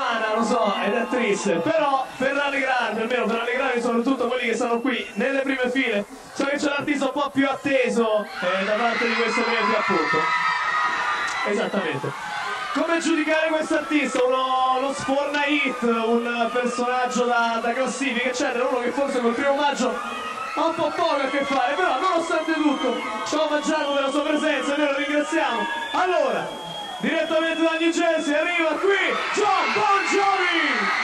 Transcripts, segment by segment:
umana, lo so, ed è triste, però per rallegrarmi, almeno per rallegrarmi soprattutto quelli che stanno qui nelle prime file, so che c'è l'artista un po' più atteso da parte di questo evento, appunto. Esattamente. Come giudicare questo artista? Uno sforna hit, un personaggio da classifica, eccetera, uno che forse col primo maggio ha un po' poco a che fare, però nonostante tutto ci ha omaggiato della sua presenza e noi lo ringraziamo. Allora, direttamente da New Jersey arriva qui Jovi!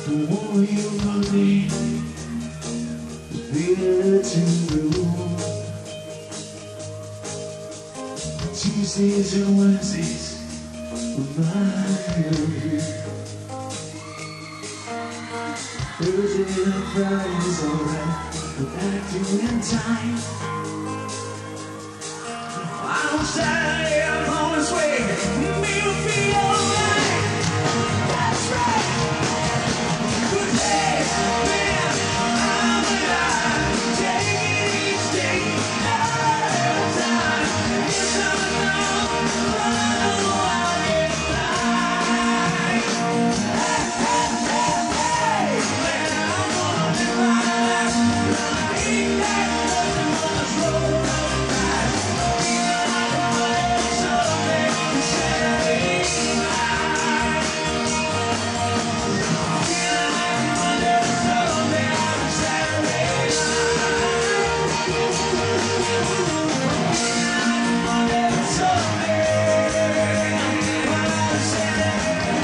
Won't you want me to be there to you? Tuesdays and Wednesdays remind you. Thursday and Friday's alright, but acting in time. On Saturday I'm on this way, me will be alright. That's right. Good day, man, I'm alive. Take it each day, at a time. Yes, I know I'll get by. Hey, hey, hey, hey, man, I'm gonna live my life. Gonna eat that nothing on this road of life. Feeling like a whale someday, Saturday night. Feeling like a Monday, Sunday, Saturday night. Monday, Sunday, Saturday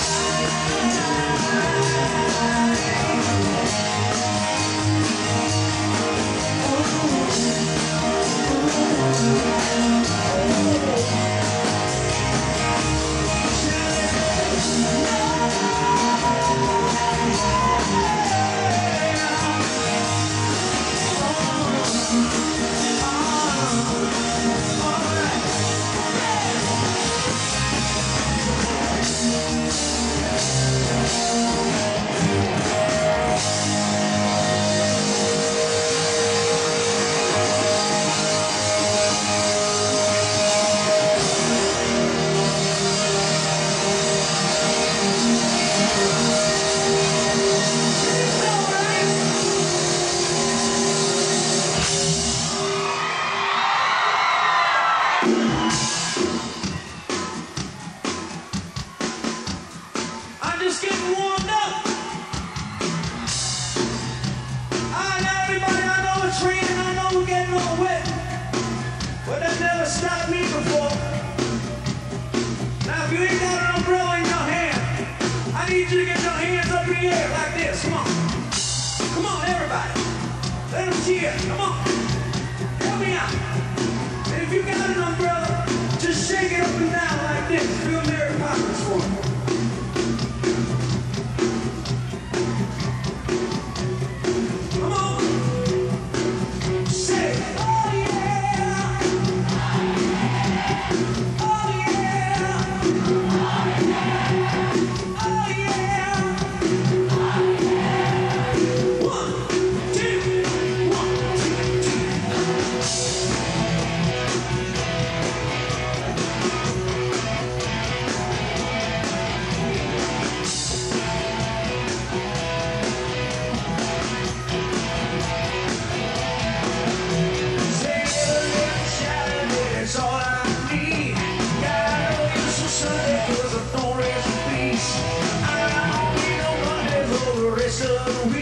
I'm just getting warmed up. I know everybody, I know it's raining, I know we're getting all wet, but that never stopped me before. Now if you ain't got an umbrella in your hand, I need you to get your hands up in the air like this. Come on. Come on, everybody. Let them cheer. Come on. Help me out. And if you got an umbrella, just shake it up and down like this. Do a Mary Poppins for me. Come on. Say, oh yeah. Oh yeah. Oh yeah. 1, 2, 1, 2, 2. Rest of the week.